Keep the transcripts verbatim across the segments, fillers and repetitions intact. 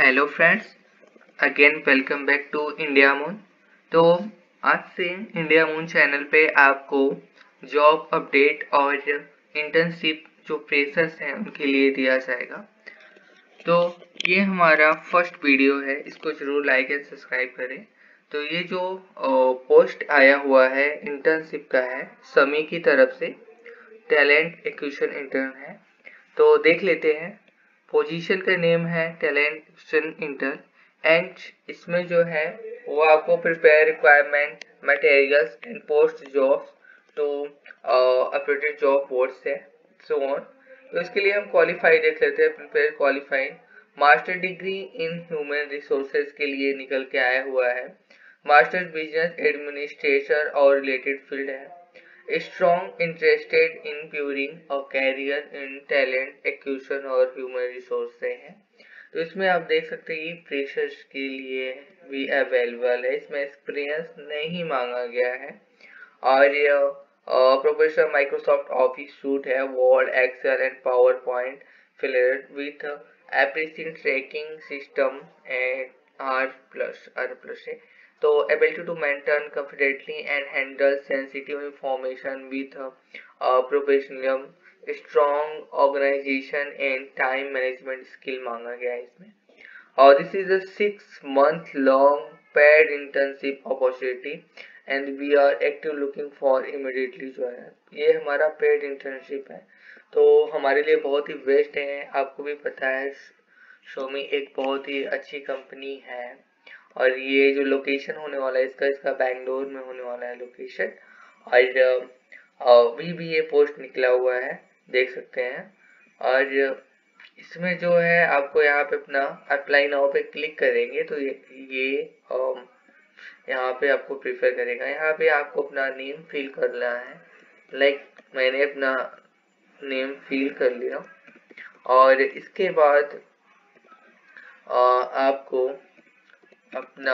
Hello friends, again welcome back to India moon. तो आज से इंडिया मून चैनल पे आपको जॉब अपडेट और इंटर्नशिप जो फ्रेशर्स हैं उनके लिए दिया जाएगा। तो ये हमारा फर्स्ट वीडियो है, इसको जरूर लाइक एंड सब्सक्राइब करें। तो ये जो पोस्ट आया हुआ है इंटर्नशिप का है, समी की तरफ से टैलेंट एक्विजिशन इंटर्न है। तो देख लेते हैं। पोजीशन का नेम है टैलेंट एक्विजिशन इंटर्न एंड इसमें जो है वो आपको prepare requirement materials and post jobs to updated job boards है सो ऑन। तो इसके लिए हम क्वालिफाई देख लेते हैं। Prepare qualified master degree in human resources के लिए निकल के आया हुआ है। मास्टर्स बिजनेस एडमिनिस्ट्रेशन और रिलेटेड फील्ड है। Strong interested in building a career in talent acquisition और human resource से है। तो इसमें आप देख सकते हैं फ्रेशर्स के लिए भी अवेलेबल है, इसमें एक्सपीरियंस नहीं मांगा गया है। और ये प्रोफेशनल माइक्रोसॉफ्ट ऑफिस सूट है, Word Excel and PowerPoint filler with appreciate tracking system and R plus R plus है। तो ability to maintain confidently and handle sensitive information with uh, professionalism, strong organization and time management skill मांगा गया है इसमें। और this is a six month long paid internship opportunity and we are active looking for immediately joiner। ये हमारा paid internship है, तो हमारे लिए बहुत ही बेस्ट है। आपको भी पता है शोमी एक बहुत ही अच्छी कंपनी है और ये जो लोकेशन होने वाला है इसका इसका बैंगलोर में होने वाला है लोकेशन। और अभी भी ये पोस्ट निकला हुआ है, देख सकते हैं। और इसमें जो है आपको यहाँ पे अपना अप्लाई नाउ पे क्लिक करेंगे तो ये ये यहाँ पे आपको प्रीफर करेगा। यहाँ पे आपको अपना नेम फिल करना है। लाइक मैंने अपना नेम फिल कर लिया और इसके बाद आपको अपना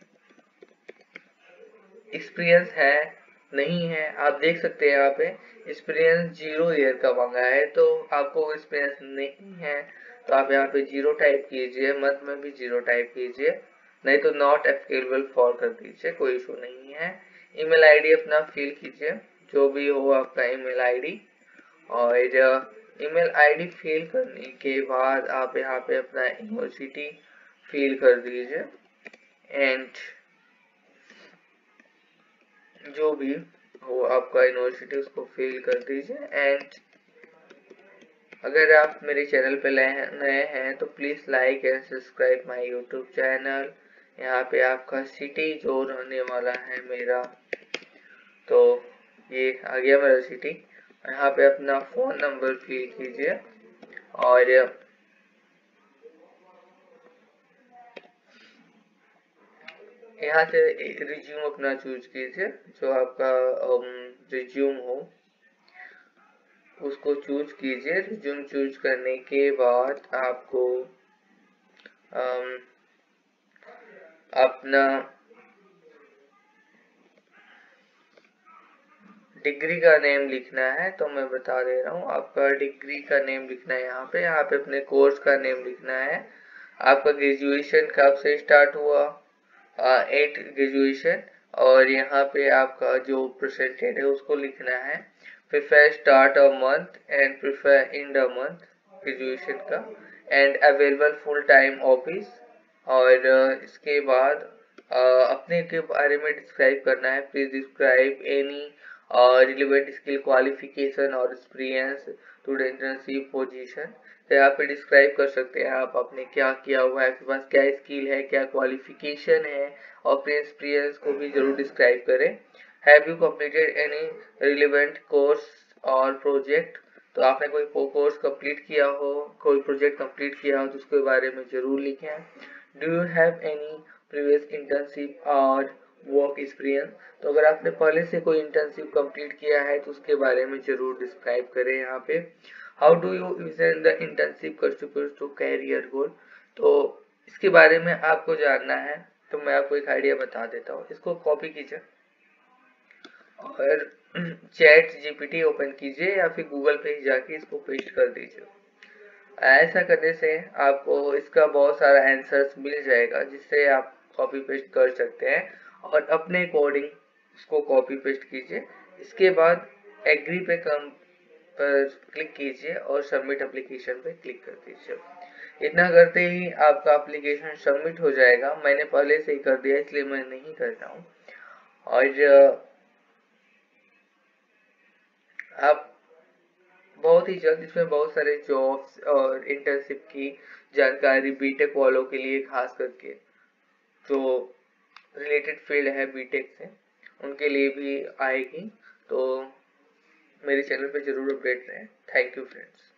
एक्सपीरियंस है नहीं है, आप देख सकते हैं यहाँ पे एक्सपीरियंस जीरो ईयर का मांगा है। तो आपको एक्सपीरियंस नहीं है तो आप यहाँ पे जीरो टाइप कीजिए, मत में भी जीरो टाइप कीजिए, नहीं तो नॉट एप्लीकेबल फॉर कर दीजिए, कोई इशू नहीं है। ईमेल आईडी अपना फिल कीजिए, जो भी हो आपका ईमेल आईडी। और ईमेल आईडी फिल करने के बाद आप यहाँ पे अपना यूनिवर्सिटी फिल कर दीजिए एंड जो भी हो आपका यूनिवर्सिटी उसको फिल कर दीजिए। एंड अगर आप मेरे चैनल पे नए हैं तो please like and subscribe my YouTube channel. यहाँ पे आपका सिटी जो रहने वाला है मेरा, तो ये आ गया मेरा सिटी। यहाँ पे अपना फोन नंबर फिल कीजिए और यहाँ से रिज्यूम अपना चूज कीजिए, जो आपका रिज्यूम हो उसको चूज कीजिए। रिज्यूम चूज करने के बाद आपको अम, अपना डिग्री का नेम लिखना है। तो मैं बता दे रहा हूँ, आपका डिग्री का नेम लिखना है। यहाँ पे यहाँ पे अपने कोर्स का नेम लिखना है। आपका ग्रेजुएशन कब से स्टार्ट हुआ, एट ग्रेजुएशन, और यहाँ पे आपका जो परसेंटेज है उसको लिखना है। Prefer start a month and prefer end a month graduation का end available full time office. और इसके बाद अपने के बारे में डिस्क्राइब करना है। Please describe any relevant skill qualification और experience to the internship position. तो यहाँ पे डिस्क्राइब कर सकते हैं आप आपने क्या किया हुआ है, आपके पास क्या स्किल है, क्या क्वालिफिकेशन है, और अपने एक्सपीरियंस को भी जरूर डिस्क्राइब करें। Have you completed any relevant course और प्रोजेक्ट, तो आपने कोई कोर्स कंप्लीट किया हो, कोई प्रोजेक्ट कंप्लीट किया हो तो उसके बारे में जरूर लिखें। Do you have any previous internship और वर्क एक्सपीरियंस, तो अगर आपने पहले से कोई इंटर्नशिप कंप्लीट किया है तो उसके बारे में जरूर डिस्क्राइब करें। यहाँ पे how do you vision the internship contribute to career goal, तो इसके बारे में आपको जानना है। तो मैं आपको एक आइडिया बता देता हूँ, इसको कॉपी कीजिए और चैट जीपीटी ओपन कीजिए या फिर गूगल पे ही जाके इसको पेस्ट कर दीजिए। ऐसा करने से आपको इसका बहुत सारा आंसर्स मिल जाएगा, जिससे आप कॉपी पेस्ट कर सकते हैं और अपने अकॉर्डिंग उसको कॉपी पेस्ट कीजिए। इसके बाद एग्री पे कम पर क्लिक कीजिए और सबमिट एप्लीकेशन पे क्लिक कर दीजिए। इतना करते ही आपका एप्लीकेशन सबमिट हो जाएगा। मैंने पहले से ही कर दिया, इसलिए मैं नहीं कर रहा हूँ। और आप बहुत ही जल्द इसमें बहुत सारे जॉब्स और इंटर्नशिप की जानकारी बीटेक वालों के लिए, खास करके जो रिलेटेड फील्ड है बीटेक से, उनके लिए भी आएगी। तो मेरे चैनल पे जरूर अपडेट रहें। Thank you friends.